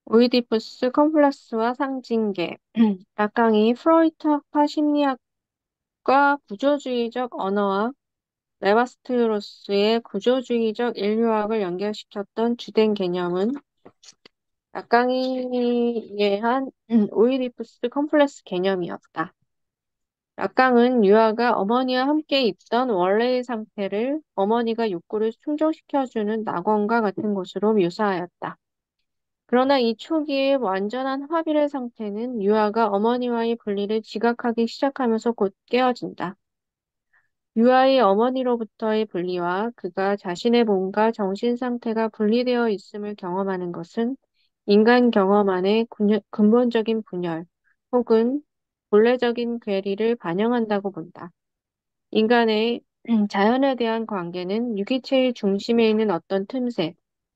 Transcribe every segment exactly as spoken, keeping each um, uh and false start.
오이디푸스 컴플렉스와 상징계. 락강이 프로이트학파 심리학과 구조주의적 언어와 레바스트로스의 구조주의적 인류학을 연결시켰던 주된 개념은 락강이 이해한 오이디푸스 컴플렉스 개념이었다. 락강은 유아가 어머니와 함께 있던 원래의 상태를 어머니가 욕구를 충족시켜주는 낙원과 같은 곳으로 묘사하였다. 그러나 이 초기의 완전한 합일의 상태는 유아가 어머니와의 분리를 지각하기 시작하면서 곧 깨어진다. 유아의 어머니로부터의 분리와 그가 자신의 몸과 정신 상태가 분리되어 있음을 경험하는 것은 인간 경험 안의 군- 근본적인 분열 혹은 본래적인 괴리를 반영한다고 본다. 인간의 자연에 대한 관계는 유기체의 중심에 있는 어떤 틈새,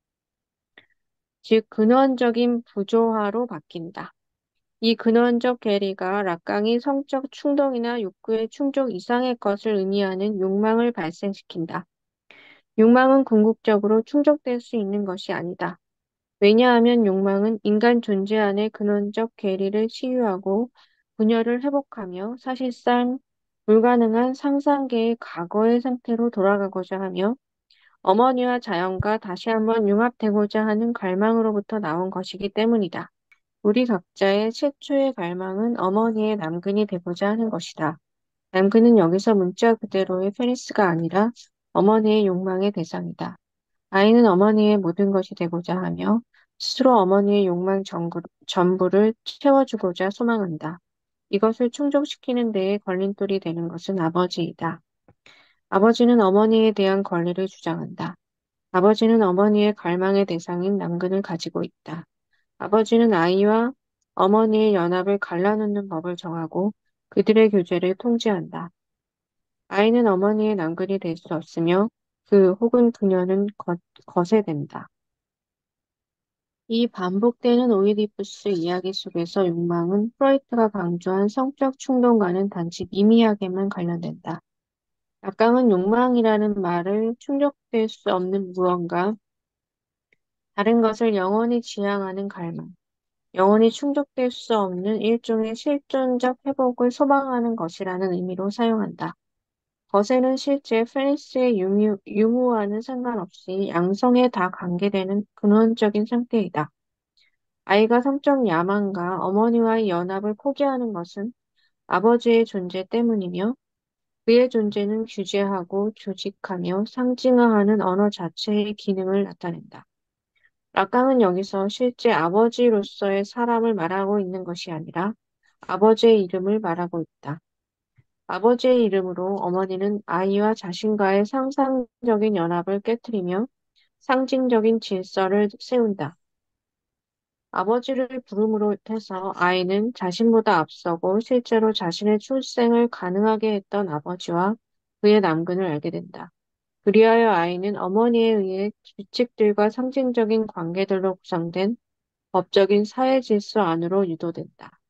즉 근원적인 부조화로 바뀐다. 이 근원적 괴리가 락강이 성적 충동이나 욕구의 충족 이상의 것을 의미하는 욕망을 발생시킨다. 욕망은 궁극적으로 충족될 수 있는 것이 아니다. 왜냐하면 욕망은 인간 존재 안의 근원적 괴리를 치유하고 분열을 회복하며 사실상 불가능한 상상계의 과거의 상태로 돌아가고자 하며 어머니와 자연과 다시 한번 융합되고자 하는 갈망으로부터 나온 것이기 때문이다. 우리 각자의 최초의 갈망은 어머니의 남근이 되고자 하는 것이다. 남근은 여기서 문자 그대로의 페니스가 아니라 어머니의 욕망의 대상이다. 아이는 어머니의 모든 것이 되고자 하며 스스로 어머니의 욕망 전부, 전부를 채워주고자 소망한다. 이것을 충족시키는 데에 걸림돌이 되는 것은 아버지이다. 아버지는 어머니에 대한 권리를 주장한다. 아버지는 어머니의 갈망의 대상인 남근을 가지고 있다. 아버지는 아이와 어머니의 연합을 갈라놓는 법을 정하고 그들의 교제를 통제한다. 아이는 어머니의 남근이 될 수 없으며 그 혹은 그녀는 거, 거세된다. 이 반복되는 오이디푸스 이야기 속에서 욕망은 프로이트가 강조한 성적 충동과는 단지 미미하게만 관련된다. 약강은 욕망이라는 말을 충족될 수 없는 무언가, 다른 것을 영원히 지향하는 갈망, 영원히 충족될 수 없는 일종의 실존적 회복을 소망하는 것이라는 의미로 사용한다. 거세는 실제 페니스의 유무, 유무와는 상관없이 양성에 다 관계되는 근원적인 상태이다. 아이가 성적 야망과 어머니와의 연합을 포기하는 것은 아버지의 존재 때문이며 그의 존재는 규제하고 조직하며 상징화하는 언어 자체의 기능을 나타낸다. 락강은 여기서 실제 아버지로서의 사람을 말하고 있는 것이 아니라 아버지의 이름을 말하고 있다. 아버지의 이름으로 어머니는 아이와 자신과의 상상적인 연합을 깨뜨리며 상징적인 질서를 세운다. 아버지를 부름으로 해서 아이는 자신보다 앞서고 실제로 자신의 출생을 가능하게 했던 아버지와 그의 남근을 알게 된다. 그리하여 아이는 어머니에 의해 규칙들과 상징적인 관계들로 구성된 법적인 사회 질서 안으로 유도된다.